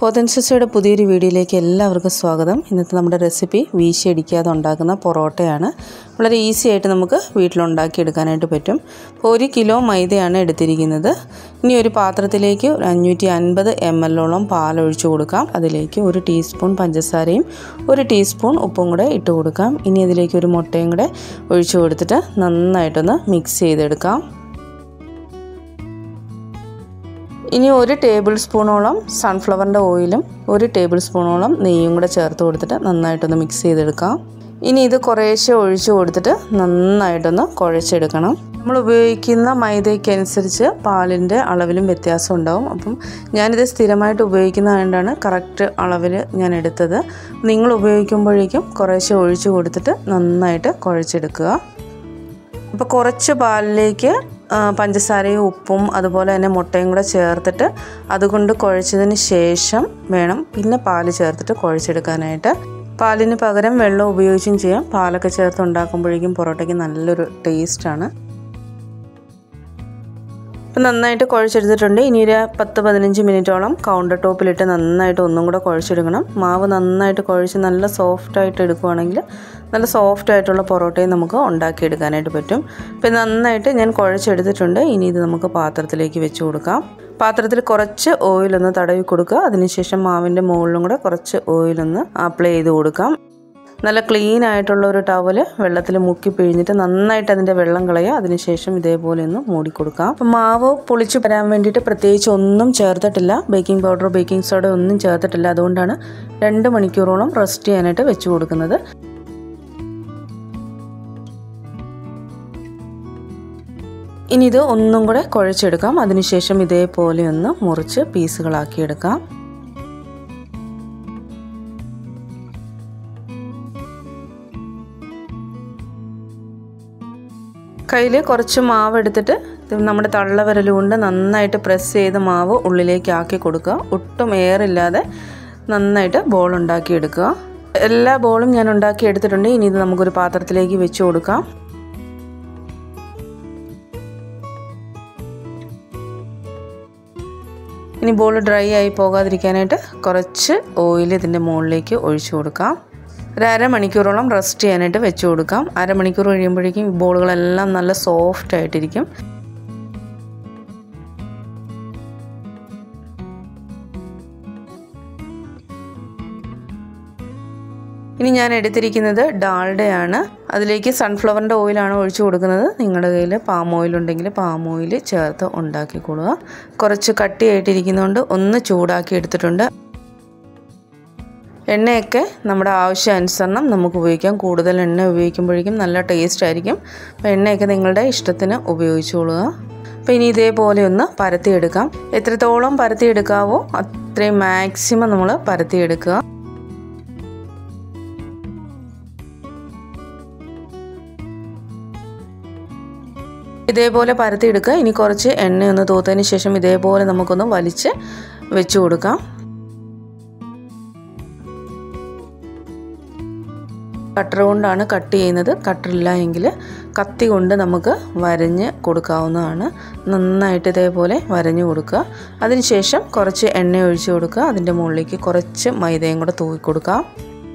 പോതൻസിസയുടെ പുതിയൊരു വീഡിയോയിലേക്ക് എല്ലാവർക്കും സ്വാഗതം. ഇന്നത്തെ നമ്മുടെ റെസിപ്പി വീശിയടിക്കാതെ ഉണ്ടാക്കുന്ന പൊറോട്ടയാണ്. വളരെ ഈസി ആയിട്ട് നമുക്ക് വീട്ടിലുണ്ടാക്കിയെടുക്കാനായിട്ട് പറ്റും. അപ്പോൾ 1 കിലോ മൈദയാണ് എടുത്തിരിക്കുന്നത്. ഇനി ഒരു പാത്രത്തിലേക്ക് 550 ml പാലൊഴിച്ച് കൊടുക്കാം. അതിലേക്ക് 1 ടീസ്പൂൺ പഞ്ചസാരയും 1 ടീസ്പൂൺ ഉപ്പും കൂടെ ഇട്ട് കൊടുക്കാം. ഇനി അതിലേക്ക് ഒരു മുട്ടയും കൂടെ ഒഴിച്ച് കൊടുത്തിട്ട് നന്നായിട്ടൊന്ന് മിക്സ് ചെയ്തെടുക്കാം. ഇനി 1 ടേബിൾ സ്പൂണോളം സൺഫ്ലവറിൻ്റെ ഓയിലും 1 ടേബിൾ സ്പൂണോളം നെയ്യും കൂടെ ചേർത്ത് കൊടുത്തിട്ട് നന്നായിട്ടൊന്ന് മിക്സ് ചെയ്തെടുക്കാം. ഇനി ഇത് കുറേശ്ശെ ഒഴിച്ച് കൊടുത്തിട്ട് നന്നായിട്ടൊന്ന് കുഴച്ചെടുക്കണം. നമ്മൾ ഉപയോഗിക്കുന്ന മൈദയ്ക്കനുസരിച്ച് പാലിൻ്റെ അളവിലും വ്യത്യാസം ഉണ്ടാവും. അപ്പം ഞാനിത് സ്ഥിരമായിട്ട് ഉപയോഗിക്കുന്നതുകൊണ്ടാണ് കറക്റ്റ് അളവിൽ ഞാൻ എടുത്തത്. നിങ്ങൾ ഉപയോഗിക്കുമ്പോഴേക്കും കുറേശ്ശെ ഒഴിച്ച് കൊടുത്തിട്ട് നന്നായിട്ട് കുഴച്ചെടുക്കുക. അപ്പോൾ കുറച്ച് പാലിലേക്ക് പഞ്ചസാരയും ഉപ്പും അതുപോലെ തന്നെ മുട്ടയും കൂടെ ചേർത്തിട്ട് അതുകൊണ്ട് കുഴച്ചതിന് ശേഷം വേണം പിന്നെ പാല് ചേർത്തിട്ട് കുഴച്ചെടുക്കാനായിട്ട്. പാലിന് പകരം വെള്ളം ഉപയോഗിച്ചും ചെയ്യാം. പാലൊക്കെ ചേർത്ത് ഉണ്ടാക്കുമ്പോഴേക്കും പൊറോട്ടയ്ക്ക് നല്ലൊരു ടേസ്റ്റാണ്. ഇപ്പം നന്നായിട്ട് കുഴച്ചെടുത്തിട്ടുണ്ട്. ഇനി ഒരു 10-15 മിനിറ്റോളം കൗണ്ടർ ടോപ്പിലിട്ട് നന്നായിട്ട് ഒന്നും കൂടെ കുഴച്ചെടുക്കണം. മാവ് നന്നായിട്ട് കുഴച്ച് നല്ല സോഫ്റ്റായിട്ട് എടുക്കുകയാണെങ്കിൽ നല്ല സോഫ്റ്റായിട്ടുള്ള പൊറോട്ടയും നമുക്ക് ഉണ്ടാക്കിയെടുക്കാനായിട്ട് പറ്റും. ഇപ്പം നന്നായിട്ട് ഞാൻ കുഴച്ചെടുത്തിട്ടുണ്ട്. ഇനി ഇത് നമുക്ക് പാത്രത്തിലേക്ക് വെച്ച് കൊടുക്കാം. പാത്രത്തിൽ കുറച്ച് ഓയിലൊന്ന് തടവി കൊടുക്കുക. അതിനുശേഷം മാവിൻ്റെ മുകളിലും കൂടെ കുറച്ച് ഓയിലൊന്ന് അപ്ലൈ ചെയ്ത് കൊടുക്കാം. നല്ല ക്ലീൻ ആയിട്ടുള്ള ഒരു ടവല് വെള്ളത്തിൽ മുക്കി പിഴിഞ്ഞിട്ട് നന്നായിട്ട് അതിൻ്റെ വെള്ളം കളയുക. അതിനുശേഷം ഇതേപോലെ ഒന്ന് മൂടിക്കൊടുക്കാം. അപ്പം മാവ് പൊളിച്ച് വരാൻ വേണ്ടിയിട്ട് പ്രത്യേകിച്ച് ഒന്നും ചേർത്തിട്ടില്ല. ബേക്കിംഗ് പൗഡർ ബേക്കിംഗ് സോഡ ഒന്നും ചേർത്തിട്ടില്ല. അതുകൊണ്ടാണ് 2 മണിക്കൂറോളം റെസ്റ്റ് ചെയ്യാനായിട്ട് വെച്ച് കൊടുക്കുന്നത്. ഇനി ഇത് ഒന്നും കൂടെ കുഴച്ചെടുക്കാം. അതിനുശേഷം ഇതേപോലെ ഒന്ന് മുറിച്ച് പീസുകളാക്കിയെടുക്കാം. കയ്യിൽ കുറച്ച് മാവ് എടുത്തിട്ട് നമ്മുടെ തള്ളവിരൽ കൊണ്ട് നന്നായിട്ട് പ്രസ് ചെയ്ത് മാവ് ഉള്ളിലേക്ക് ആക്കി കൊടുക്കുക. ഒട്ടും എയറില്ലാതെ നന്നായിട്ട് ബോൾ ഉണ്ടാക്കിയെടുക്കുക. എല്ലാ ബോളും ഞാൻ ഉണ്ടാക്കി എടുത്തിട്ടുണ്ട്. ഇനി ഇത് നമുക്കൊരു പാത്രത്തിലേക്ക് വെച്ച് കൊടുക്കാം. ഇനി ബോൾ ഡ്രൈ ആയി പോകാതിരിക്കാനായിട്ട് കുറച്ച് ഓയിൽ ഇതിൻ്റെ മുകളിലേക്ക് ഒഴിച്ചു കൊടുക്കാം. ഒരു അരമണിക്കൂറോളം റെസ്റ്റ് ചെയ്യാനായിട്ട് വെച്ച് കൊടുക്കാം. അരമണിക്കൂർ കഴിയുമ്പോഴേക്കും ഈ ബോളുകളെല്ലാം നല്ല സോഫ്റ്റ് ആയിട്ടിരിക്കും. ഇനി ഞാൻ എടുത്തിരിക്കുന്നത് ഡാൽഡയാണ്. അതിലേക്ക് സൺഫ്ലവറിൻ്റെ ഓയിലാണ് ഒഴിച്ചു കൊടുക്കുന്നത്. നിങ്ങളുടെ കയ്യിൽ പാം ഓയിൽ ഉണ്ടെങ്കിൽ പാം ഓയിൽ ചേർത്ത് ഉണ്ടാക്കിക്കൊള്ളുക. കുറച്ച് കട്ടിയായിട്ടിരിക്കുന്നതുകൊണ്ട് ഒന്ന് ചൂടാക്കി എടുത്തിട്ടുണ്ട്. എണ്ണയൊക്കെ നമ്മുടെ ആവശ്യാനുസരണം നമുക്ക് ഉപയോഗിക്കാം. കൂടുതൽ എണ്ണ ഉപയോഗിക്കുമ്പോഴേക്കും നല്ല ടേസ്റ്റ് ആയിരിക്കും. അപ്പോൾ എണ്ണയൊക്കെ നിങ്ങളുടെ ഇഷ്ടത്തിന് ഉപയോഗിച്ചുകൊള്ളുക. അപ്പോൾ ഇനി ഇതേപോലെ ഒന്ന് പരത്തിയെടുക്കാം. എത്രത്തോളം പരത്തിയെടുക്കാവോ അത്രയും മാക്സിമം നമ്മൾ പരത്തിയെടുക്കുക. ഇതേപോലെ പരത്തിയെടുക്കുക. ഇനി കുറച്ച് എണ്ണയൊന്ന് തൂത്തതിന് ശേഷം ഇതേപോലെ നമുക്കൊന്ന് വലിച്ച് വെച്ച് കൊടുക്കാം. കട്ടർ കൊണ്ടാണ് കട്ട് ചെയ്യുന്നത്. കട്ടറില്ല എങ്കിൽ കത്തി കൊണ്ട് നമുക്ക് വരഞ്ഞ് കൊടുക്കാവുന്നതാണ്. നന്നായിട്ട് ഇതേപോലെ വരഞ്ഞ് കൊടുക്കുക. അതിനുശേഷം കുറച്ച് എണ്ണ ഒഴിച്ച് കൊടുക്കുക. അതിൻ്റെ മുകളിലേക്ക് കുറച്ച് മൈദയും കൂടെ തൂക്കി കൊടുക്കാം.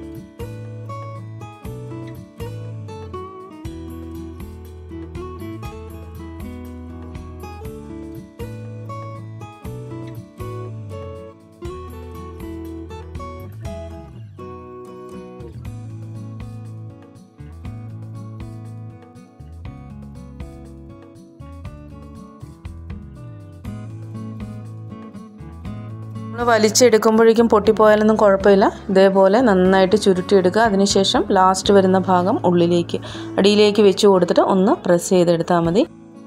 വലിച്ചെടുക്കുമ്പോഴേക്കും പൊട്ടിപ്പോയാലൊന്നും കുഴപ്പമില്ല. ഇതേപോലെ നന്നായിട്ട് ചുരുട്ടിയെടുക്കുക. അതിനുശേഷം ലാസ്റ്റ് വരുന്ന ഭാഗം ഉള്ളിലേക്ക് അടിയിലേക്ക് വെച്ച് കൊടുത്തിട്ട് ഒന്ന് പ്രസ് ചെയ്തെടുത്താൽ മതി.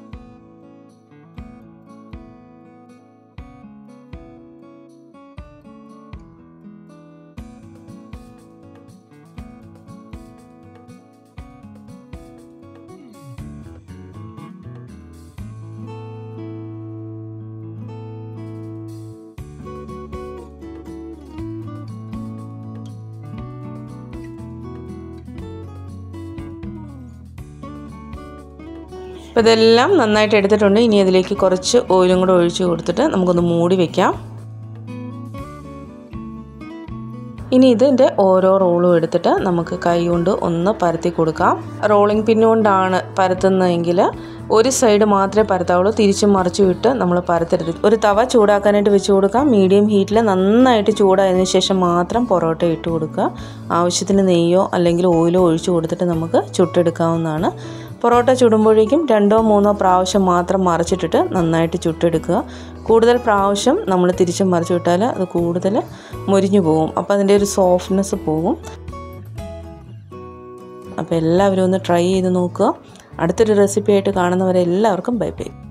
അപ്പോൾ ഇതെല്ലാം നന്നായിട്ട് എടുത്തിട്ടുണ്ട്. ഇനി അതിലേക്ക് കുറച്ച് ഓയിലും കൂടെ ഒഴിച്ച് കൊടുത്തിട്ട് നമുക്കൊന്ന് മൂടി വയ്ക്കാം. ഇനി ഇതിൻ്റെ ഓരോ റോളും എടുത്തിട്ട് നമുക്ക് കൈ കൊണ്ട് ഒന്ന് പരത്തി കൊടുക്കാം. റോളിംഗ് പിൻ കൊണ്ടാണ് പരത്തുന്നതെങ്കിൽ ഒരു സൈഡ് മാത്രമേ പരത്താവുള്ളൂ, തിരിച്ചും മറിച്ചും ഇട്ട് നമ്മൾ പരത്തരുത്. ഒരു തവ ചൂടാക്കാനായിട്ട് വെച്ച് കൊടുക്കാം. മീഡിയം ഹീറ്റിൽ നന്നായിട്ട് ചൂടായതിനു ശേഷം മാത്രം പൊറോട്ട ഇട്ട് കൊടുക്കുക. ആവശ്യത്തിന് നെയ്യോ അല്ലെങ്കിൽ ഓയിലോ ഒഴിച്ച് കൊടുത്തിട്ട് നമുക്ക് ചുട്ടെടുക്കാവുന്നതാണ്. പൊറോട്ട ചുടുമ്പോഴേക്കും 2-3 പ്രാവശ്യം മാത്രം മറിച്ചിട്ടിട്ട് നന്നായിട്ട് ചുട്ടെടുക്കുക. കൂടുതൽ പ്രാവശ്യം നമ്മൾ തിരിച്ചും മറിച്ചു വിട്ടാൽ അത് കൂടുതൽ മുരിഞ്ഞു പോകും. അപ്പോൾ അതിൻ്റെ ഒരു സോഫ്റ്റ്നെസ് പോകും. അപ്പോൾ എല്ലാവരും ഒന്ന് ട്രൈ ചെയ്ത് നോക്കുക. അടുത്തൊരു റെസിപ്പി ആയിട്ട് കാണുന്നവരെ എല്ലാവർക്കും ബൈ ബൈ.